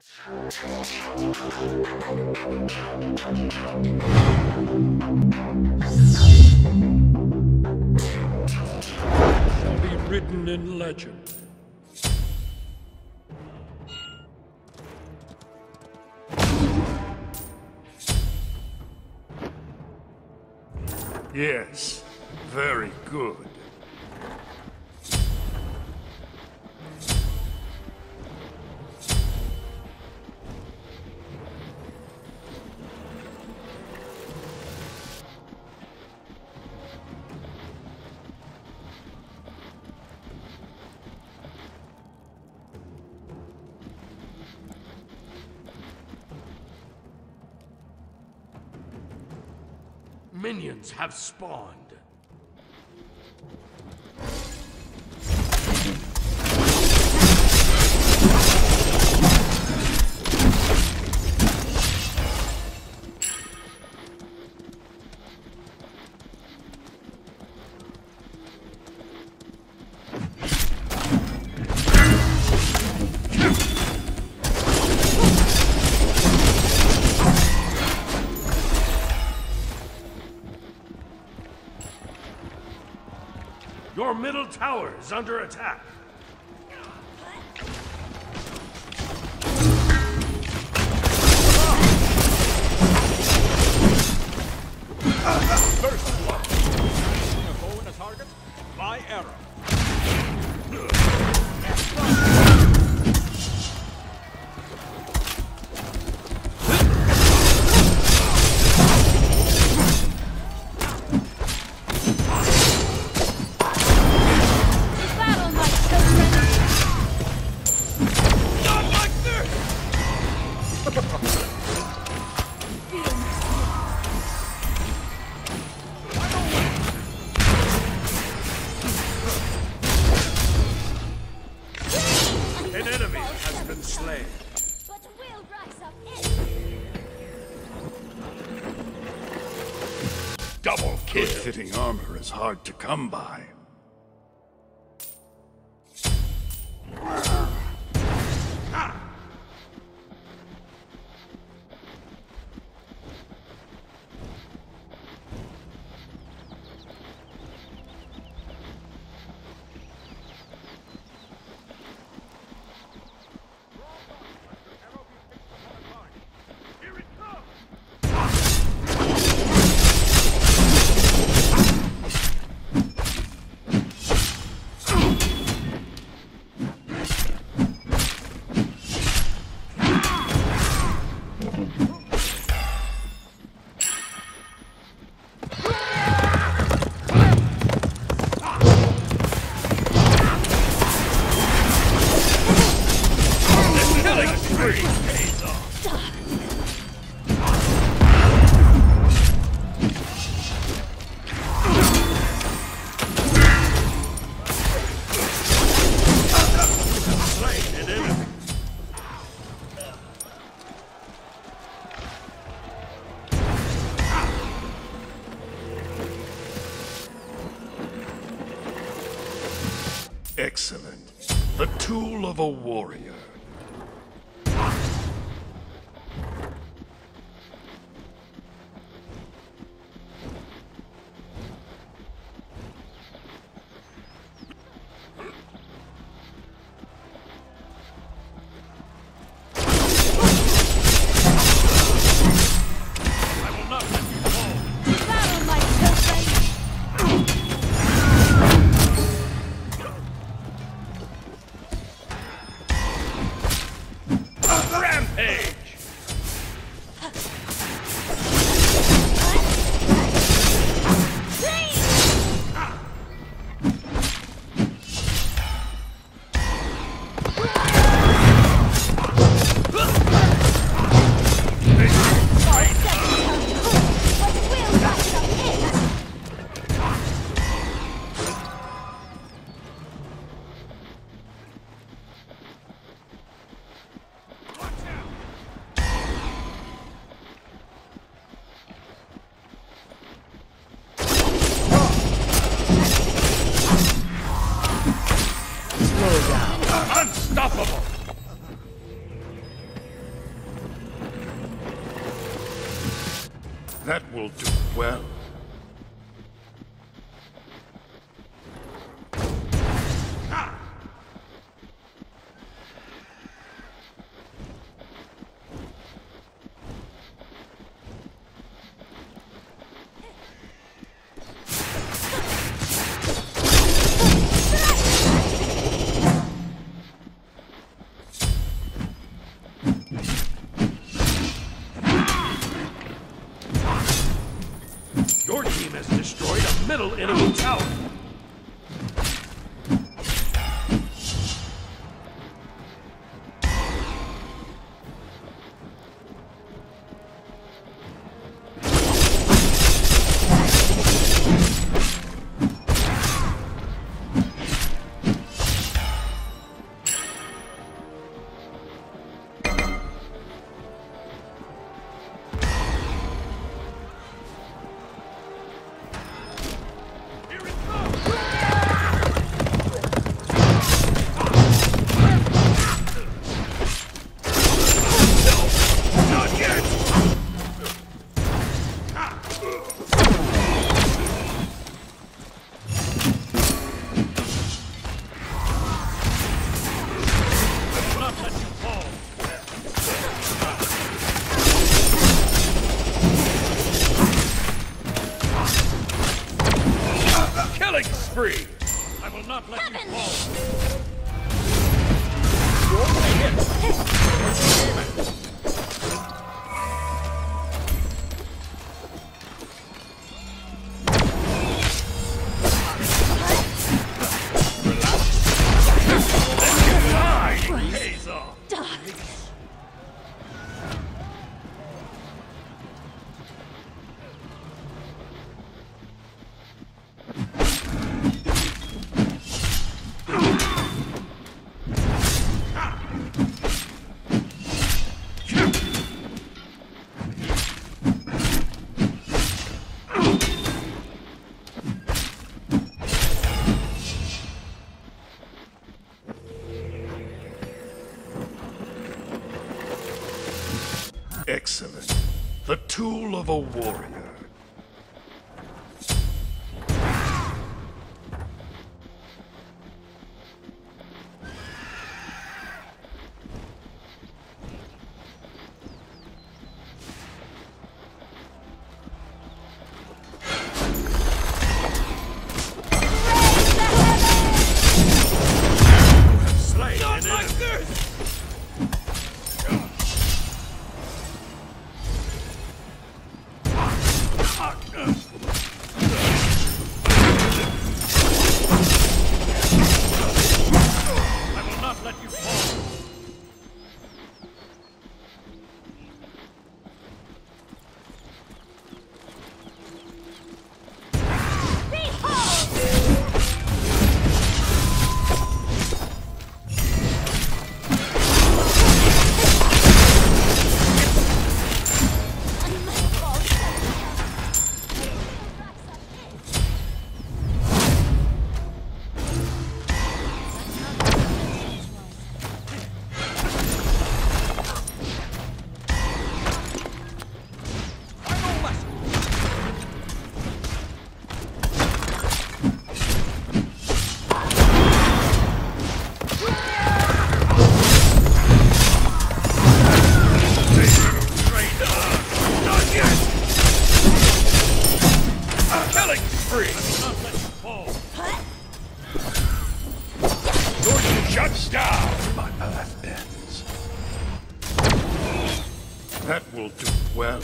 Shall be written in legend. Yes, very good. Minions have spawned. Your middle tower is under attack. First blood. A foe in a target by arrow. An enemy has been slain. But we'll rise up Double kill. Good-fitting armor is hard to come by. Excellent. The tool of a warrior. That will do well. Your team has destroyed a middle enemy tower. Killing spree! I will not let you fall. You're gonna hit. Pays off. Excellent. The tool of a warrior. Slay an enemy. I will not let you fall. Killing spree! I will not let you fall. Your team shuts down. My path ends. That will do well.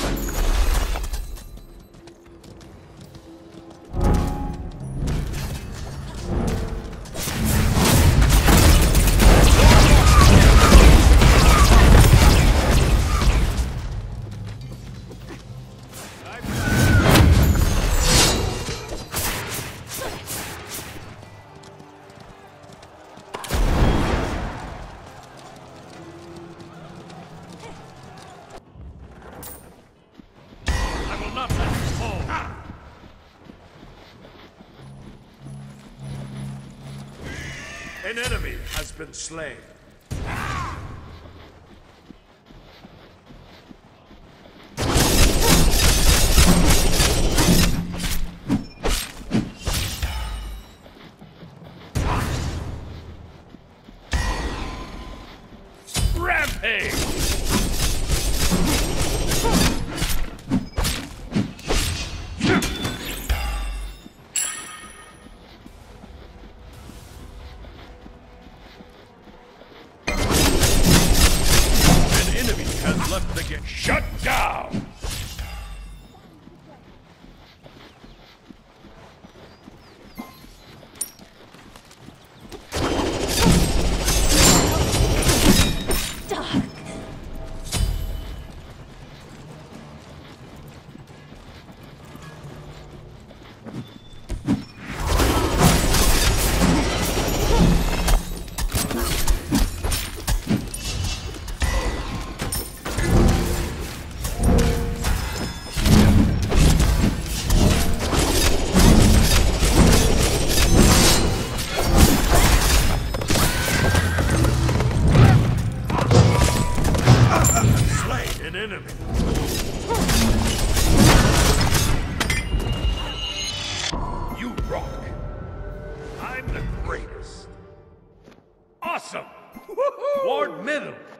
I will not let you fall. An enemy has been slain. Rampage! An enemy has left the game. Shut down! An enemy. You rock. I'm the greatest. Awesome. Ward middle.